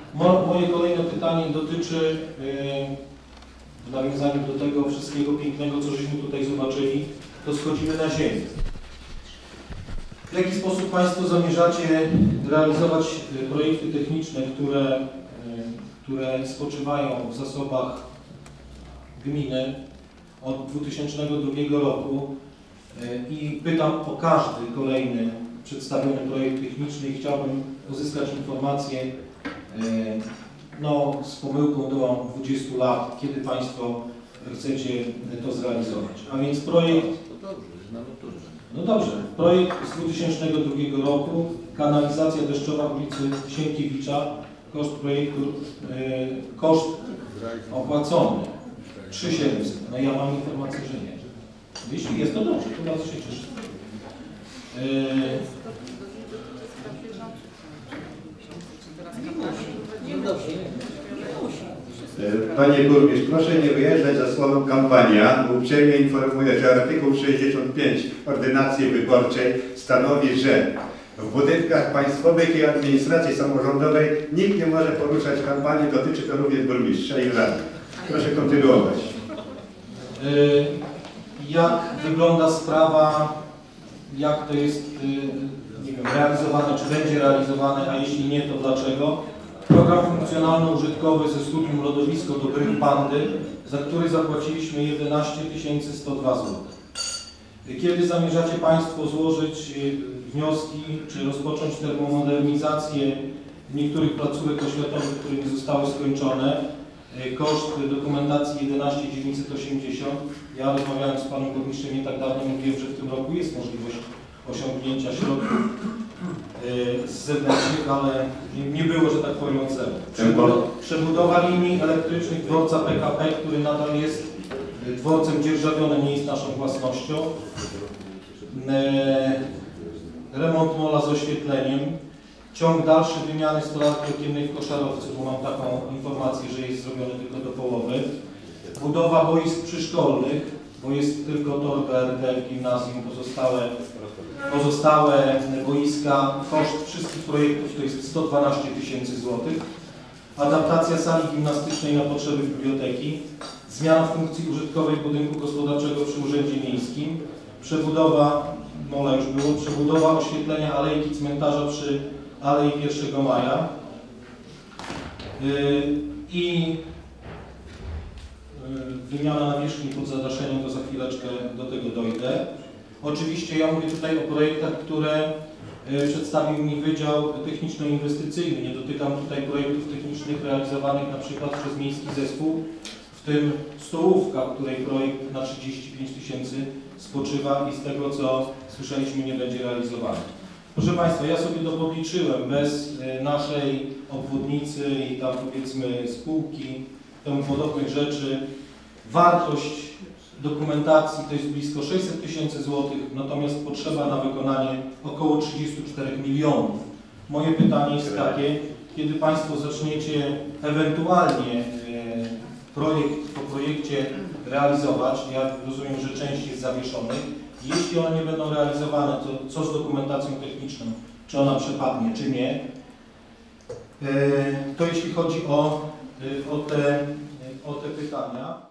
Moje kolejne pytanie dotyczy, w nawiązaniu do tego wszystkiego pięknego, co żeśmy tutaj zobaczyli, to schodzimy na ziemię. W jaki sposób Państwo zamierzacie realizować projekty techniczne, które spoczywają w zasobach gminy od 2002 roku i pytam o każdy kolejny przedstawiony projekt techniczny i chciałbym uzyskać informację z pomyłką do 20 lat, kiedy Państwo chcecie to zrealizować. A więc projekt... No dobrze, projekt z 2002 roku, kanalizacja deszczowa ulicy Sienkiewicza, koszt projektu, koszt opłacony 3700. No ja mam informację, że nie. Jeśli jest, to dobrze, to bardzo się cieszę. Panie burmistrz, proszę nie wyjeżdżać za słowem kampania, bo uprzejmie informuję, że artykuł 65 ordynacji wyborczej stanowi, że w budynkach państwowych i administracji samorządowej nikt nie może poruszać kampanii, dotyczy to również burmistrza i rady. Proszę kontynuować. Jak wygląda sprawa, jak to jest nie wiem, realizowane, czy będzie realizowane, a jeśli nie, to dlaczego? Program funkcjonalno-użytkowy ze studium Lodowisko do Gry Pandy, za który zapłaciliśmy 11 102 zł. Kiedy zamierzacie Państwo złożyć wnioski, czy rozpocząć termomodernizację niektórych placówek oświatowych, które nie zostały skończone? Koszt dokumentacji 11 980. Ja rozmawiałem z Panem Burmistrzem nie tak dawno, mówiłem, że w tym roku jest możliwość osiągnięcia środków z zewnętrznych, ale nie było, że tak powiem, od zera. Przebudowa linii elektrycznych dworca PKP, który nadal jest dworcem dzierżawionym, nie jest naszą własnością. Remont mola z oświetleniem. Ciąg dalszy wymiany stolarki okiennej w Koszarowcu, bo mam taką informację, że jest zrobiony tylko do połowy. Budowa boisk przyszkolnych, bo jest tylko tor BRD w gimnazjum, pozostałe boiska. Koszt wszystkich projektów to jest 112 000 złotych. Adaptacja sali gimnastycznej na potrzeby biblioteki. Zmiana funkcji użytkowej budynku gospodarczego przy Urzędzie Miejskim. Przebudowa, mola już było, przebudowa oświetlenia alejki cmentarza przy Alei 1 Maja i wymiana nawierzchni pod zadaszeniem, to za chwileczkę do tego dojdę. Oczywiście ja mówię tutaj o projektach, które przedstawił mi Wydział Techniczno-Inwestycyjny. Nie dotykam tutaj projektów technicznych realizowanych na przykład przez Miejski Zespół, w tym stołówka, której projekt na 35 000 spoczywa i z tego, co słyszeliśmy, nie będzie realizowany. Proszę Państwa, ja sobie to podliczyłem, bez naszej obwodnicy i tam powiedzmy spółki, temu podobnych rzeczy. Wartość dokumentacji to jest blisko 600 000 złotych, natomiast potrzeba na wykonanie około 34 milionów. Moje pytanie jest takie, kiedy Państwo zaczniecie ewentualnie projekt po projekcie realizować, ja rozumiem, że część jest zawieszonych, jeśli one nie będą realizowane, to co z dokumentacją techniczną? Czy ona przepadnie, czy nie? To jeśli chodzi o te pytania.